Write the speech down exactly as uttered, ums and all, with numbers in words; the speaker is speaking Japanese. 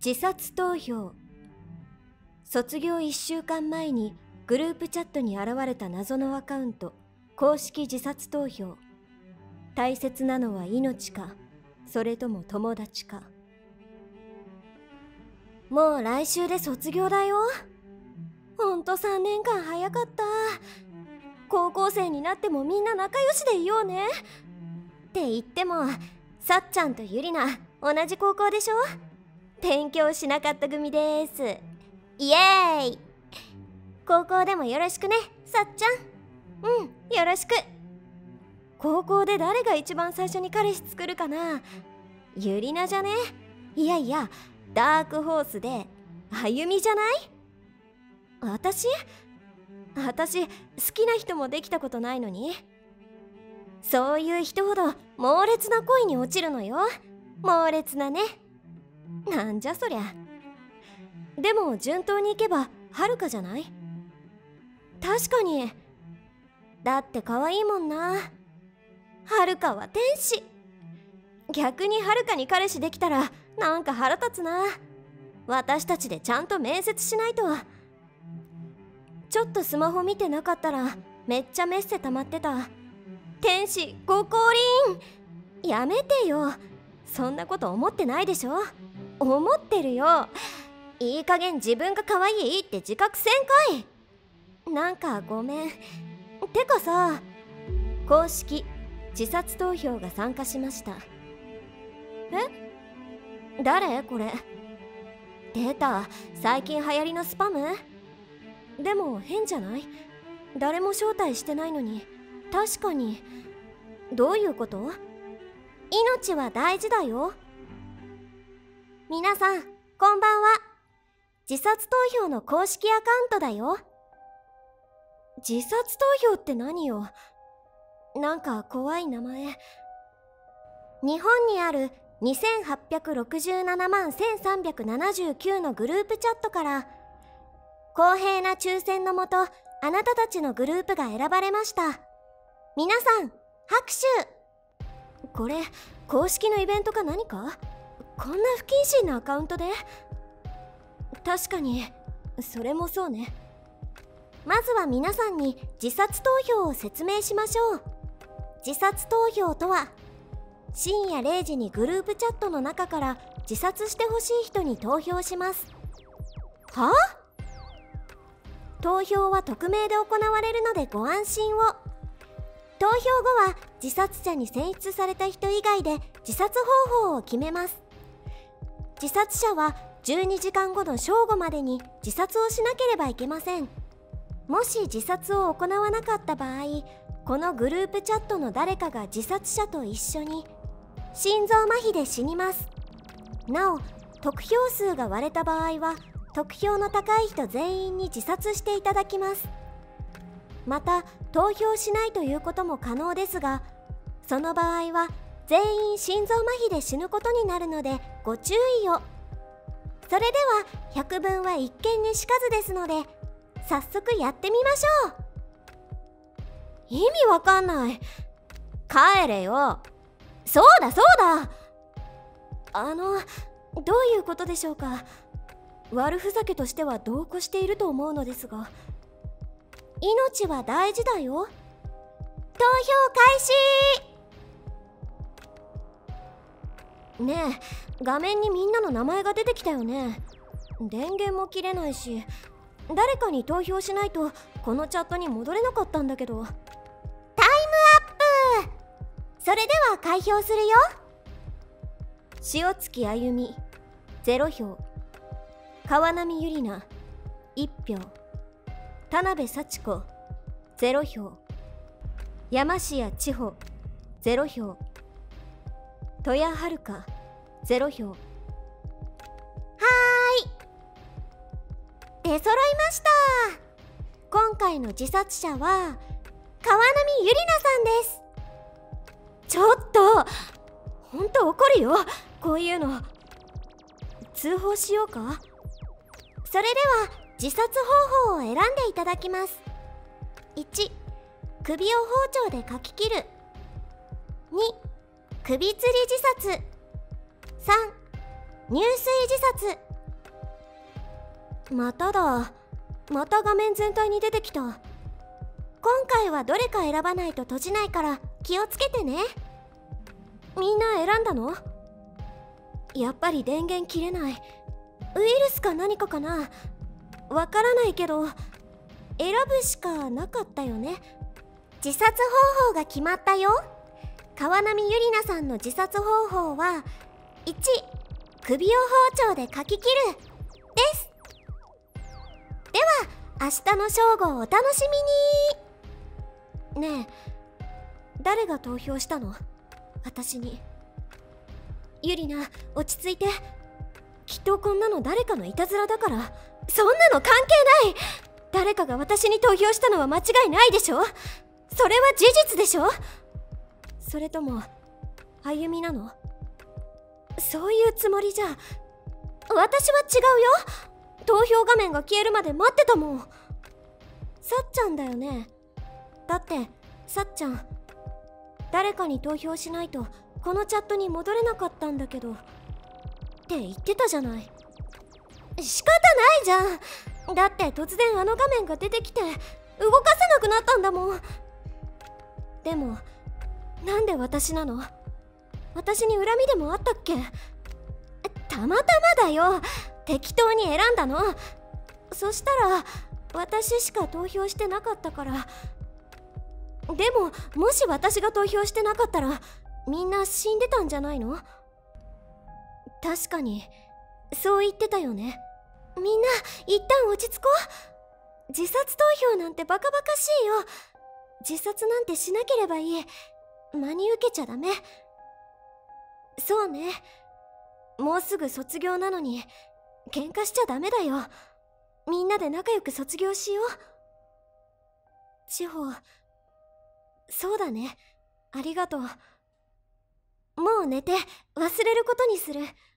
自殺投票。卒業いっしゅうかんまえにグループチャットに現れた謎のアカウント、公式自殺投票。大切なのは命か、それとも友達か。もう来週で卒業だよ。ほんとさんねんかん早かった。高校生になってもみんな仲良しでいようね。って言っても、さっちゃんとゆりな同じ高校でしょ。勉強しなかった組です。イエーイ。高校でもよろしくね、さっちゃん。うん、よろしく。高校で誰が一番最初に彼氏作るかな。ゆりなじゃね。いやいや、ダークホースであゆみじゃない。私私好きな人もできたことないのに。そういう人ほど猛烈な恋に落ちるのよ。猛烈なね。なんじゃそりゃ。でも順当にいけばはるかじゃない。確かに。だって可愛いもんな。はるかは天使。逆にはるかに彼氏できたらなんか腹立つな。私たちでちゃんと面接しないと。ちょっとスマホ見てなかったらめっちゃメッセ溜まってた。天使ご降臨。やめてよ。そんなこと思ってないでしょ。思ってるよ。いい加減自分が可愛いって自覚せんかい。なんかごめん。てかさ、公式自殺投票が参加しました。え？誰これ。出た。最近流行りのスパム？でも変じゃない？誰も招待してないのに。確かに。どういうこと？命は大事だよ。皆さんこんばんは。自殺投票の公式アカウントだよ。自殺投票って何よ。なんか怖い名前。日本にあるにせんはっぴゃくろくじゅうななまんせんさんびゃくななじゅうきゅうのグループチャットから公平な抽選のもと、あなたたちのグループが選ばれました。皆さん拍手。これ公式のイベントか何か。こんな不謹慎なアカウントで。確かにそれもそうね。まずは皆さんに自殺投票を説明しましょう。自殺投票とは、深夜れいじにグループチャットの中から自殺してほしい人に投票します。はあ？投票は匿名で行われるのでご安心を。投票後は自殺者に選出された人以外で自殺方法を決めます。自殺者はじゅうにじかんごの正午までに自殺をしなければいけません。もし自殺を行わなかった場合、このグループチャットの誰かが自殺者と一緒に心臓麻痺で死にます。なお、得票数が割れた場合は得票の高い人全員に自殺していただきます。また投票しないということも可能ですが、その場合は全員心臓麻痺で死ぬことになるのでご注意を。それでは百聞は一見にしかずですので、早速やってみましょう。意味わかんない。帰れよ。そうだそうだ。あの、どういうことでしょうか。悪ふざけとしては度を越していると思うのですが。命は大事だよ。投票開始。ねえ、画面にみんなの名前が出てきたよね。電源も切れないし、誰かに投票しないとこのチャットに戻れなかったんだけど。タイムアップ。それでは開票するよ。塩月あゆみゼロひょう、川波ゆりな、いちひょう。田辺幸子、ゼロひょう。山下千穂、ゼロひょう。戸谷遥、ゼロひょう。はーい。出揃いました。今回の自殺者は、川波ゆりなさんです。ちょっとほんと怒るよ、こういうの。通報しようか。それでは自殺方法を選んでいただきます。いち、首を包丁でかき切る。に、首吊り自殺。さん、入水自殺。 まただ。また画面全体に出てきた。今回はどれか選ばないと閉じないから気をつけてね。みんな選んだの？やっぱり電源切れない。ウイルスか何かかな？わからないけど選ぶしかなかったよね。自殺方法が決まったよ。川波ゆりなさんの自殺方法はいち、首を包丁でかき切るです。では明日の正午をお楽しみに。ねえ、誰が投票したの？私に。ゆりな、落ち着いて。きっとこんなの誰かのいたずらだから。そんなの関係ない。誰かが私に投票したのは間違いないでしょ。それは事実でしょ。それとも歩みなの？そういうつもりじゃ。私は違うよ。投票画面が消えるまで待ってたもん。さっちゃんだよね。だってさっちゃん、誰かに投票しないとこのチャットに戻れなかったんだけどって言ってたじゃない。仕方ないじゃん。だって突然あの画面が出てきて動かせなくなったんだもん。でもなんで私なの？私に恨みでもあったっけ？たまたまだよ。適当に選んだの。そしたら私しか投票してなかったから。でももし私が投票してなかったらみんな死んでたんじゃないの？確かにそう言ってたよね。みんな一旦落ち着こう。自殺投票なんてバカバカしいよ。自殺なんてしなければいい。真に受けちゃダメ。そうね。もうすぐ卒業なのに喧嘩しちゃダメだよ。みんなで仲良く卒業しよう。千穂、そうだね。ありがとう。もう寝て忘れることにする。